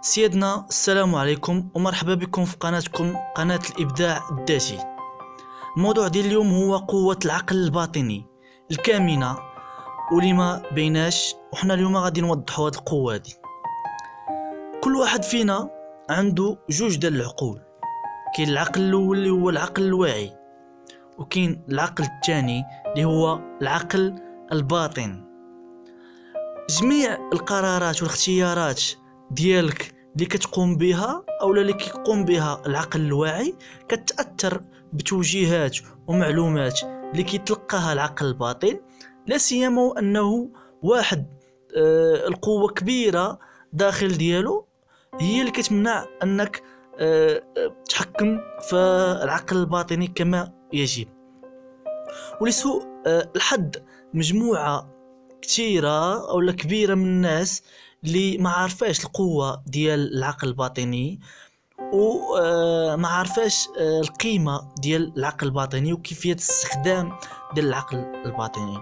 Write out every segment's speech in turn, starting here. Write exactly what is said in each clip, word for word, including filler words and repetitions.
سيدنا السلام عليكم ومرحبا بكم في قناتكم قناة الإبداع الذاتي. الموضوع ديال اليوم هو قوة العقل الباطني الكامنة واللي ما بيناش، وحنا اليوم غادي نوضحوا هذه القوة دي. كل واحد فينا عنده جوج ديال العقول، كاين العقل الاول اللي هو العقل الواعي، وكاين العقل الثاني اللي هو العقل الباطن. جميع القرارات والاختيارات ديالك اللي كتقوم بها او اللي كيقوم بها العقل الواعي كتأثر بتوجيهات ومعلومات اللي كيتلقاها العقل الباطن، لا سيما انه واحد آه القوة كبيرة داخل ديالو هي اللي كتمنع انك آه تحكم في العقل الباطني كما يجب. ولسوء آه الحظ مجموعة كثيرة او كبيرة من الناس اللي ما عارفاش القوة ديال العقل الباطني وما عارفاش القيمة ديال العقل الباطني وكيفية استخدام ديال العقل الباطني.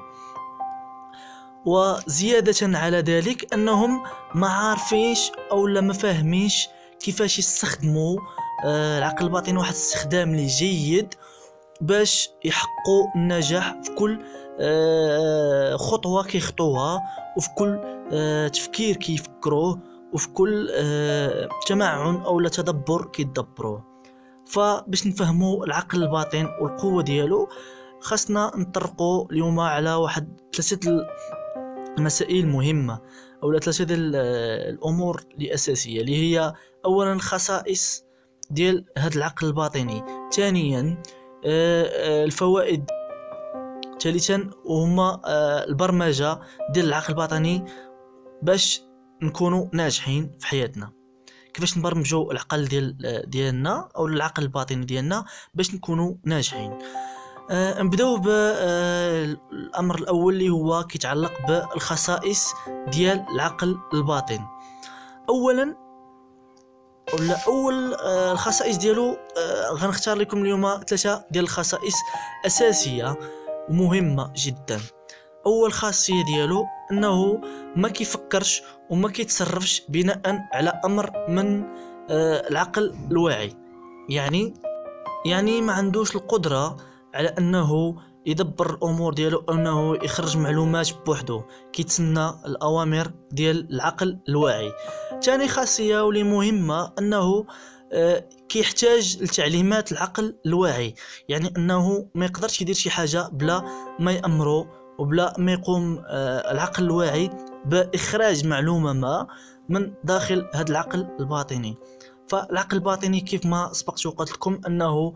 وزيادة على ذلك انهم ما عارفينش او لا ما فاهمينش كيفاش يستخدموا العقل الباطني واحد الاستخدام اللي جيد باش يحققوا النجاح في كل خطوة كيخطوها، وفي كل تفكير كيفكروه، وفي كل تمعن او لا تدبر كيدبروه. فباش نفهموا العقل الباطن والقوة ديالو خاصنا نطرقوا اليوم على واحد ثلاثة المسائل مهمة او ثلاثة ديال الامور الاساسية، اللي هي اولا الخصائص ديال هذا العقل الباطني، ثانيا الفوائد، ثالثا وهما البرمجة ديال العقل الباطني باش نكونوا ناجحين في حياتنا. كيفاش نبرمجوا العقل ديال ديالنا او العقل الباطني ديالنا باش نكونوا ناجحين. أه نبداو بالامر الاول اللي هو كيتعلق بالخصائص ديال العقل الباطن. اولا ولا اول آه الخصائص ديالو آه غنختار لكم اليوم ثلاثه ديال الخصائص اساسيه ومهمه جدا. اول خاصيه ديالو انه ما كيفكرش وما كيتصرفش بناء على امر من آه العقل الواعي، يعني يعني ما عندوش القدره على انه يدبر الامور ديالو او انه يخرج معلومات بوحده، كيتسنى الاوامر ديال العقل الواعي. ثاني خاصيه واللي مهمه انه آه كيحتاج لتعليمات العقل الواعي، يعني انه ما يقدرش يدير شي حاجه بلا ما يامره وبلا ما يقوم آه العقل الواعي باخراج معلومه ما من داخل هذا العقل الباطني. فالعقل الباطني كيف ما سبقت وقلت لكم انه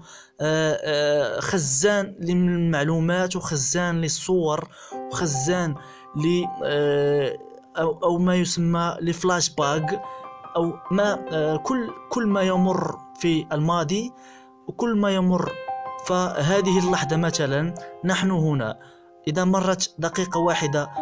خزان للمعلومات وخزان للصور وخزان ل او ما يسمى لفلاش باك، او ما كل كل ما يمر في الماضي وكل ما يمر. فهذه اللحظه مثلا نحن هنا اذا مرت دقيقه واحده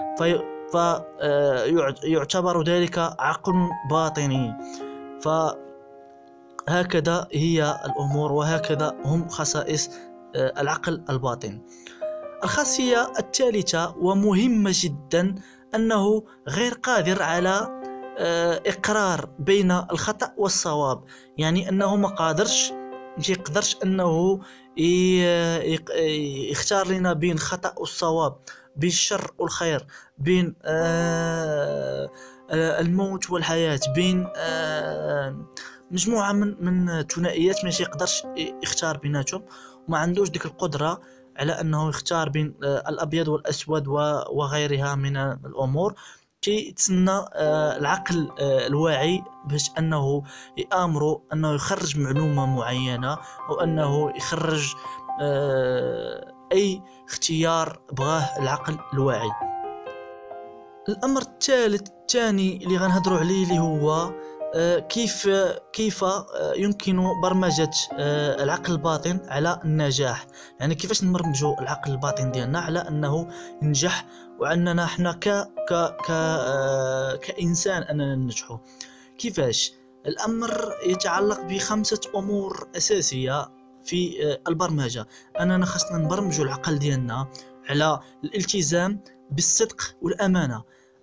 فيعتبر ذلك عقل باطني. ف هكذا هي الأمور وهكذا هم خصائص العقل الباطن. الخاصية الثالثة ومهمة جدا أنه غير قادر على إقرار بين الخطأ والصواب، يعني أنه ما قادرش مش يقدرش أنه يختار لنا بين خطأ والصواب، بين الشر والخير، بين الموت والحياة، بين مجموعه من من الثنائيات ماشي يقدرش يختار بيناتهم، وما عندوش ديك القدره على انه يختار بين الابيض والاسود وغيرها من الامور. كيتسنى العقل الواعي باش انه يامره انه يخرج معلومه معينه او انه يخرج اي اختيار بغاه العقل الواعي. الامر الثالث الثاني اللي غنهضروا عليه اللي هو كيف كيف يمكن برمجة العقل الباطن على النجاح، يعني كيفاش نبرمجوا العقل الباطن ديالنا على انه ينجح واننا احنا ك ك ك كانسان اننا ننجحوا. كيفاش؟ الامر يتعلق بخمسة امور اساسية في البرمجة. اننا خاصنا نبرمجوا العقل ديالنا على الالتزام بالصدق والامانة.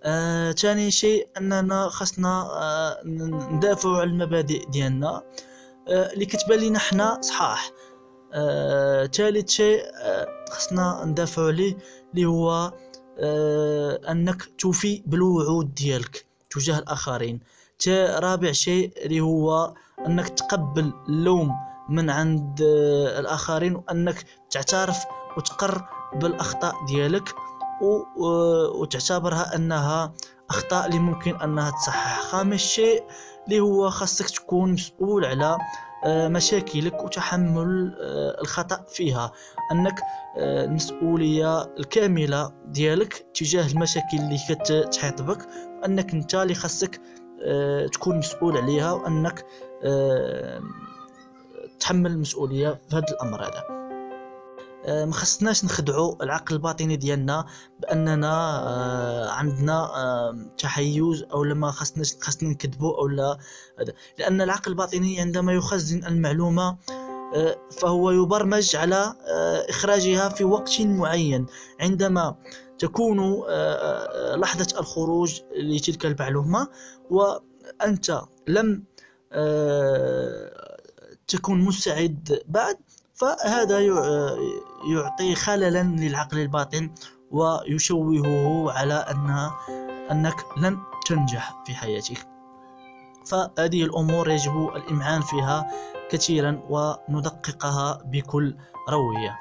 آه، تاني شيء اننا خصنا آه، ندافعوا على المبادئ ديالنا آه، اللي كتبان لينا حنا صحاح. آه، ثالث شيء آه، خصنا ندافعوا عليه اللي هو آه، انك توفي بالوعود ديالك تجاه الاخرين. تا رابع شيء اللي هو انك تقبل اللوم من عند آه، الاخرين، وانك تعترف وتقر بالاخطاء ديالك و- و- وتعتبرها انها اخطاء اللي ممكن انها تصحح. خامس شيء اللي هو خاصك تكون مسؤول على آه، مشاكلك وتحمل آه، الخطأ فيها، انك آه، المسؤولية الكاملة ديالك تجاه المشاكل اللي كتحيط بك، وانك انت اللي خاصك آه، تكون مسؤول عليها، وانك آه، تحمل المسؤولية في هذا الامر هذا. آه، ما خصناش نخدعوا العقل الباطني ديالنا باننا آه، عندنا آه، تحيز، او لما خصناش خصنا نكذبوا او لا هذا. لان العقل الباطني عندما يخزن المعلومه آه، فهو يبرمج على آه، اخراجها في وقت معين. عندما تكون آه، آه، لحظه الخروج لتلك المعلومه وانت لم آه، تكون مستعد بعد، فهذا يع- يعطي خللا للعقل الباطن ويشوهه على أن أنك لن تنجح في حياتك. فهذه الأمور يجب الإمعان فيها كثيرا وندققها بكل روية.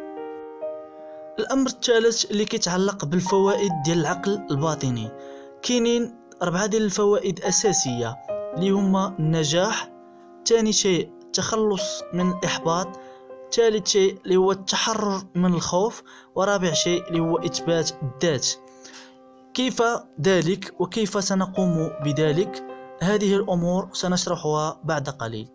الأمر الثالث اللي كيتعلق بالفوائد ديال العقل الباطني، كاينين أربعة ديال الفوائد أساسية اللي هما النجاح، ثاني شيء التخلص من الإحباط، ثالث شيء اللي هو التحرر من الخوف، ورابع شيء اللي هو إثبات الذات. كيف ذلك وكيف سنقوم بذلك؟ هذه الأمور سنشرحها بعد قليل.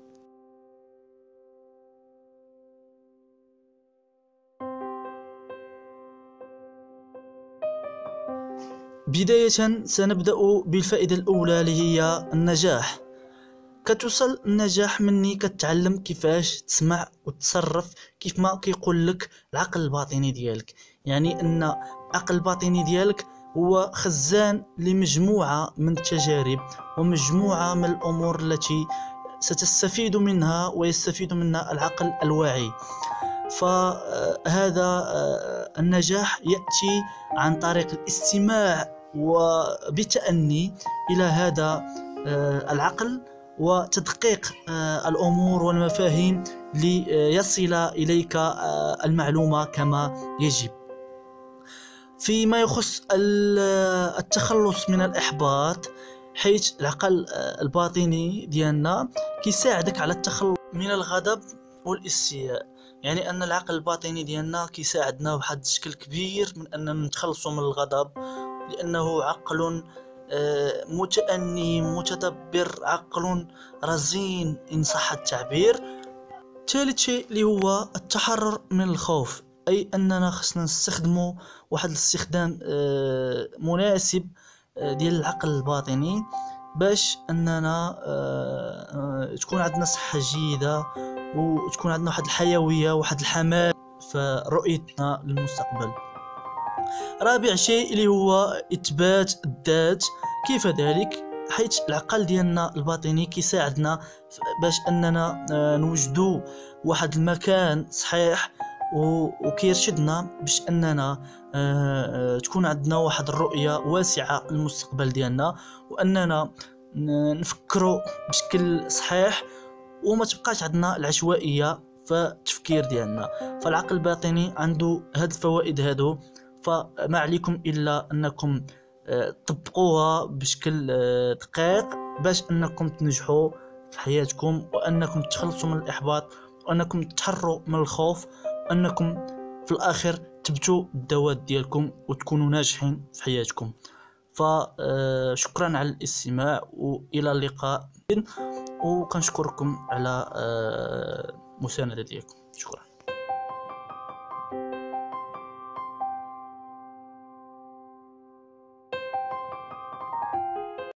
بداية سنبدأ بالفائدة الأولى اللي هي النجاح. كتوصل النجاح مني كتعلم كيفاش تسمع وتصرف كيف ما كيقول لك العقل الباطني ديالك. يعني ان العقل الباطني ديالك هو خزان لمجموعة من التجارب ومجموعة من الأمور التي ستستفيد منها ويستفيد منها العقل الواعي. فهذا النجاح يأتي عن طريق الاستماع وبتأني إلى هذا العقل وتدقيق الأمور والمفاهيم ليصل إليك المعلومة كما يجب. فيما يخص التخلص من الإحباط، حيث العقل الباطني ديالنا كيساعدك على التخلص من الغضب والاستياء. يعني أن العقل الباطني ديالنا كيساعدنا بواحد الشكل كبير من أننا نتخلصوا من الغضب، لأنه عقل متأني متدبر، عقل رزين إن صح التعبير. ثالث شيء اللي هو التحرر من الخوف، أي أننا خصنا نستخدموا واحد الاستخدام مناسب ديال العقل الباطني باش أننا تكون عندنا صحة جيدة وتكون عندنا واحد الحيوية واحد الحماس في رؤيتنا للمستقبل. رابع شيء اللي هو إثبات الذات. كيف ذلك؟ حيث العقل ديالنا الباطني كيساعدنا باش أننا نوجدوا واحد المكان صحيح وكيرشدنا باش أننا تكون عندنا واحد الرؤية واسعة للمستقبل ديالنا، وأننا نفكروا بشكل صحيح وما تبقاش عندنا العشوائية في التفكير ديالنا. فالعقل الباطني عنده هاد الفوائد هادو، فما عليكم إلا أنكم تطبقوها بشكل دقيق باش أنكم تنجحوا في حياتكم، وأنكم تخلصوا من الإحباط، وأنكم تحرروا من الخوف، وأنكم في الآخر تبتوا الذوات ديالكم وتكونوا ناجحين في حياتكم. فشكرا على الاستماع وإلى اللقاء، وكنشكركم على مساندة ديالكم. شكرا.